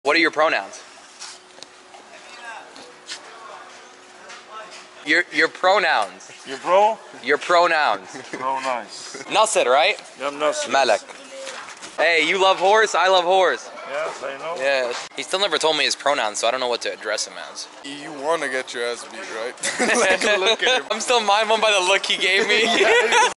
What are your pronouns? Your pronouns. Your bro? Your pronouns. Oh, nice. Nasser, right? Yeah, I'm Nasser. Malak. Hey, you love horse? I love horse. Yes, I know. Yeah. He still never told me his pronouns, so I don't know what to address him as. You want to get your ass beat, right? Like, look at him. I'm still mind blown by the look he gave me.